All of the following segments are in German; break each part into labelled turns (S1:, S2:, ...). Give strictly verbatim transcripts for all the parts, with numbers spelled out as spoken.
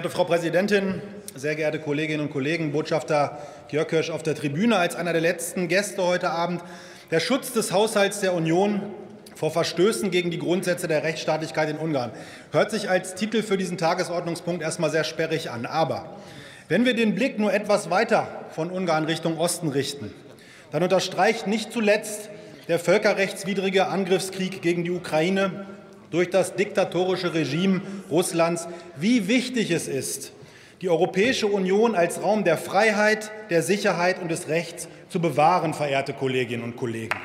S1: Verehrte Frau Präsidentin, sehr geehrte Kolleginnen und Kollegen, Botschafter Györkös auf der Tribüne als einer der letzten Gäste heute Abend. Der Schutz des Haushalts der Union vor Verstößen gegen die Grundsätze der Rechtsstaatlichkeit in Ungarn hört sich als Titel für diesen Tagesordnungspunkt erstmal sehr sperrig an. Aber wenn wir den Blick nur etwas weiter von Ungarn Richtung Osten richten, dann unterstreicht nicht zuletzt der völkerrechtswidrige Angriffskrieg gegen die Ukraine durch das diktatorische Regime Russlands, wie wichtig es ist, die Europäische Union als Raum der Freiheit, der Sicherheit und des Rechts zu bewahren, verehrte Kolleginnen und Kollegen.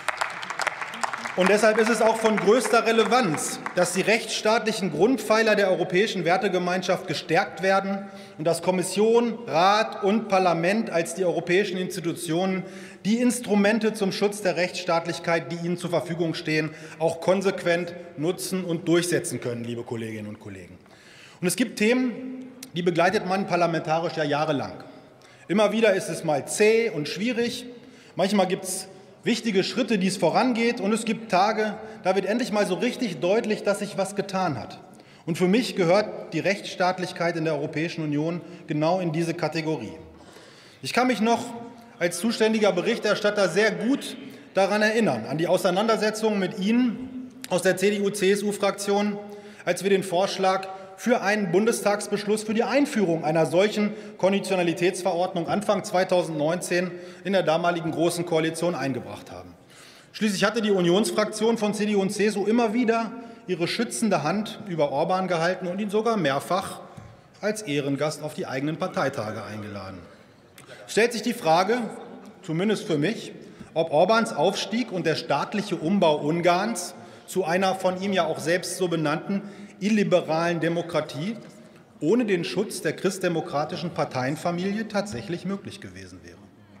S1: Und deshalb ist es auch von größter Relevanz, dass die rechtsstaatlichen Grundpfeiler der europäischen Wertegemeinschaft gestärkt werden und dass Kommission, Rat und Parlament als die europäischen Institutionen die Instrumente zum Schutz der Rechtsstaatlichkeit, die ihnen zur Verfügung stehen, auch konsequent nutzen und durchsetzen können, liebe Kolleginnen und Kollegen. Und es gibt Themen, die begleitet man parlamentarisch ja jahrelang. Immer wieder ist es mal zäh und schwierig. Manchmal gibt es wichtige Schritte, die es vorangeht. Und es gibt Tage, da wird endlich mal so richtig deutlich, dass sich was getan hat. Und für mich gehört die Rechtsstaatlichkeit in der Europäischen Union genau in diese Kategorie. Ich kann mich noch als zuständiger Berichterstatter sehr gut daran erinnern, an die Auseinandersetzungen mit Ihnen aus der C D U C S U-Fraktion, als wir den Vorschlag für einen Bundestagsbeschluss für die Einführung einer solchen Konditionalitätsverordnung Anfang zweitausendneunzehn in der damaligen Großen Koalition eingebracht haben. Schließlich hatte die Unionsfraktion von C D U und C S U immer wieder ihre schützende Hand über Orban gehalten und ihn sogar mehrfach als Ehrengast auf die eigenen Parteitage eingeladen. Stellt sich die Frage, zumindest für mich, ob Orbáns Aufstieg und der staatliche Umbau Ungarns zu einer von ihm ja auch selbst so benannten illiberalen Demokratie ohne den Schutz der christdemokratischen Parteienfamilie tatsächlich möglich gewesen wäre.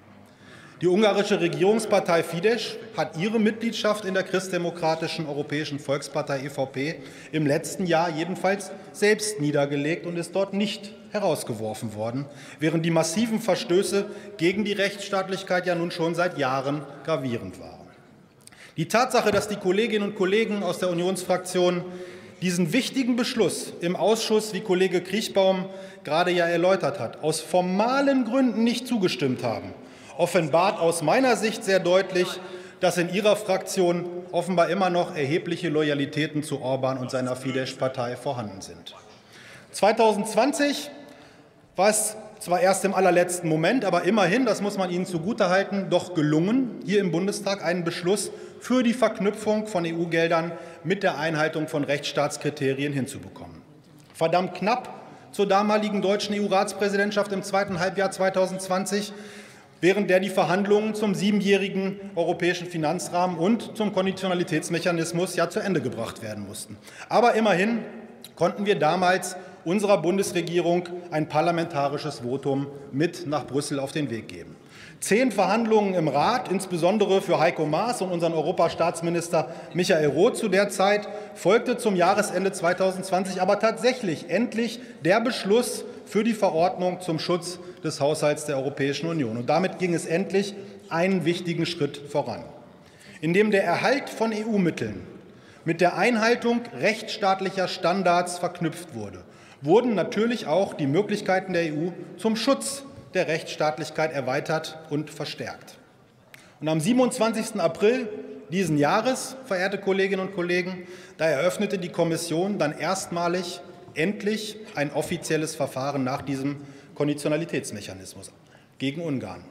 S1: Die ungarische Regierungspartei Fidesz hat ihre Mitgliedschaft in der christdemokratischen Europäischen Volkspartei E V P im letzten Jahr jedenfalls selbst niedergelegt und ist dort nicht herausgeworfen worden, während die massiven Verstöße gegen die Rechtsstaatlichkeit ja nun schon seit Jahren gravierend waren. Die Tatsache, dass die Kolleginnen und Kollegen aus der Unionsfraktion diesen wichtigen Beschluss im Ausschuss, wie Kollege Kriechbaum gerade ja erläutert hat, aus formalen Gründen nicht zugestimmt haben, offenbart aus meiner Sicht sehr deutlich, dass in Ihrer Fraktion offenbar immer noch erhebliche Loyalitäten zu Orbán und seiner Fidesz-Partei vorhanden sind. zweitausendzwanzig war es zwar erst im allerletzten Moment, aber immerhin, das muss man Ihnen zugutehalten, doch gelungen, hier im Bundestag einen Beschluss für die Verknüpfung von E U-Geldern mit der Einhaltung von Rechtsstaatskriterien hinzubekommen. Verdammt knapp zur damaligen deutschen E U-Ratspräsidentschaft im zweiten Halbjahr zweitausendzwanzig, während der die Verhandlungen zum siebenjährigen europäischen Finanzrahmen und zum Konditionalitätsmechanismus ja zu Ende gebracht werden mussten. Aber immerhin konnten wir damals unserer Bundesregierung ein parlamentarisches Votum mit nach Brüssel auf den Weg geben. Zehn Verhandlungen im Rat, insbesondere für Heiko Maas und unseren Europastaatsminister Michael Roth zu der Zeit, folgte zum Jahresende zweitausendzwanzig aber tatsächlich endlich der Beschluss für die Verordnung zum Schutz des Haushalts der Europäischen Union. Und damit ging es endlich einen wichtigen Schritt voran, indem der Erhalt von E U-Mitteln mit der Einhaltung rechtsstaatlicher Standards verknüpft wurde, wurden natürlich auch die Möglichkeiten der E U zum Schutz der Rechtsstaatlichkeit erweitert und verstärkt. Und am siebenundzwanzigsten April diesen Jahres, verehrte Kolleginnen und Kollegen, da eröffnete die Kommission dann erstmalig endlich ein offizielles Verfahren nach diesem Konditionalitätsmechanismus gegen Ungarn.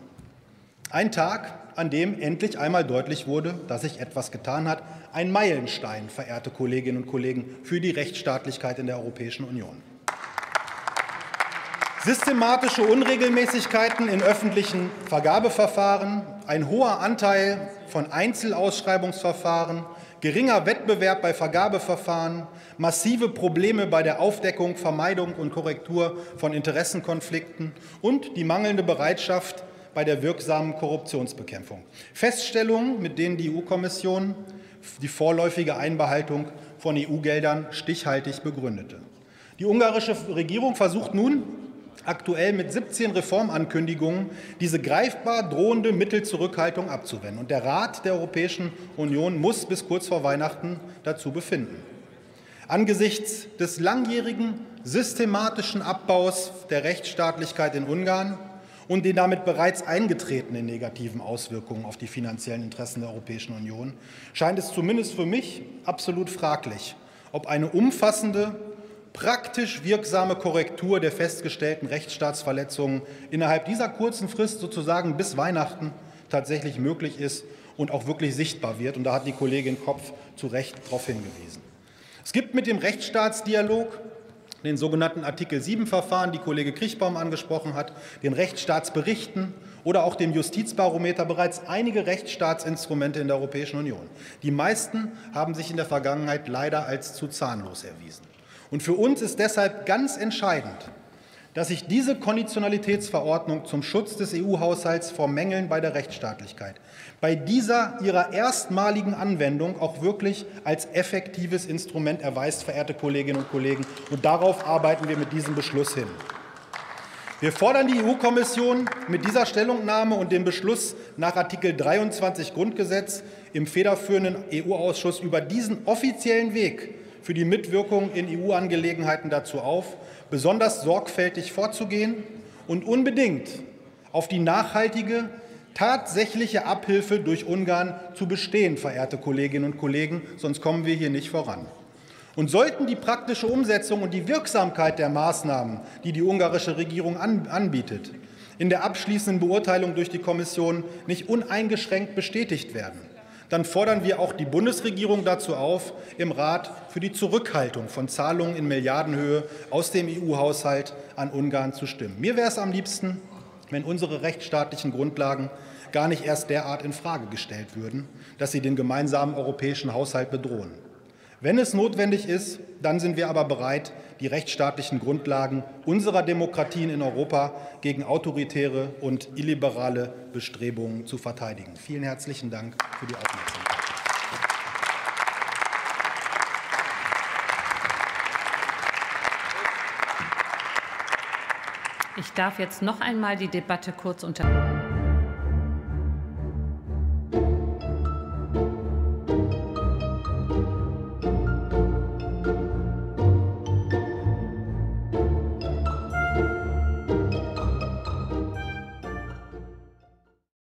S1: Ein Tag, an dem endlich einmal deutlich wurde, dass sich etwas getan hat. Ein Meilenstein, verehrte Kolleginnen und Kollegen, für die Rechtsstaatlichkeit in der Europäischen Union. Systematische Unregelmäßigkeiten in öffentlichen Vergabeverfahren, ein hoher Anteil von Einzelausschreibungsverfahren, geringer Wettbewerb bei Vergabeverfahren, massive Probleme bei der Aufdeckung, Vermeidung und Korrektur von Interessenkonflikten und die mangelnde Bereitschaft bei der wirksamen Korruptionsbekämpfung. Feststellungen, mit denen die E U-Kommission die vorläufige Einbehaltung von E U-Geldern stichhaltig begründete. Die ungarische Regierung versucht nun, aktuell mit siebzehn Reformankündigungen diese greifbar drohende Mittelzurückhaltung abzuwenden. Und der Rat der Europäischen Union muss bis kurz vor Weihnachten dazu befinden. Angesichts des langjährigen systematischen Abbaus der Rechtsstaatlichkeit in Ungarn und den damit bereits eingetretenen negativen Auswirkungen auf die finanziellen Interessen der Europäischen Union scheint es zumindest für mich absolut fraglich, ob eine umfassende, praktisch wirksame Korrektur der festgestellten Rechtsstaatsverletzungen innerhalb dieser kurzen Frist, sozusagen bis Weihnachten, tatsächlich möglich ist und auch wirklich sichtbar wird. Und da hat die Kollegin Kopf zu Recht darauf hingewiesen. Es gibt mit dem Rechtsstaatsdialog, den sogenannten Artikel sieben Verfahren, die Kollege Kriechbaum angesprochen hat, den Rechtsstaatsberichten oder auch dem Justizbarometer bereits einige Rechtsstaatsinstrumente in der Europäischen Union. Die meisten haben sich in der Vergangenheit leider als zu zahnlos erwiesen. Und für uns ist deshalb ganz entscheidend, dass sich diese Konditionalitätsverordnung zum Schutz des E U-Haushalts vor Mängeln bei der Rechtsstaatlichkeit bei dieser ihrer erstmaligen Anwendung auch wirklich als effektives Instrument erweist, verehrte Kolleginnen und Kollegen. Und darauf arbeiten wir mit diesem Beschluss hin. Wir fordern die E U-Kommission mit dieser Stellungnahme und dem Beschluss nach Artikel dreiundzwanzig Grundgesetz im federführenden E U-Ausschuss über diesen offiziellen Weg für die Mitwirkung in E U-Angelegenheiten dazu auf, besonders sorgfältig vorzugehen und unbedingt auf die nachhaltige, tatsächliche Abhilfe durch Ungarn zu bestehen, verehrte Kolleginnen und Kollegen, sonst kommen wir hier nicht voran. Und sollten die praktische Umsetzung und die Wirksamkeit der Maßnahmen, die die ungarische Regierung anbietet, in der abschließenden Beurteilung durch die Kommission nicht uneingeschränkt bestätigt werden, dann fordern wir auch die Bundesregierung dazu auf, im Rat für die Zurückhaltung von Zahlungen in Milliardenhöhe aus dem E U-Haushalt an Ungarn zu stimmen. Mir wäre es am liebsten, wenn unsere rechtsstaatlichen Grundlagen gar nicht erst derart in Frage gestellt würden, dass sie den gemeinsamen europäischen Haushalt bedrohen. Wenn es notwendig ist, dann sind wir aber bereit, die rechtsstaatlichen Grundlagen unserer Demokratien in Europa gegen autoritäre und illiberale Bestrebungen zu verteidigen. Vielen herzlichen Dank für die Aufmerksamkeit.
S2: Ich darf jetzt noch einmal die Debatte kurz unterbrechen.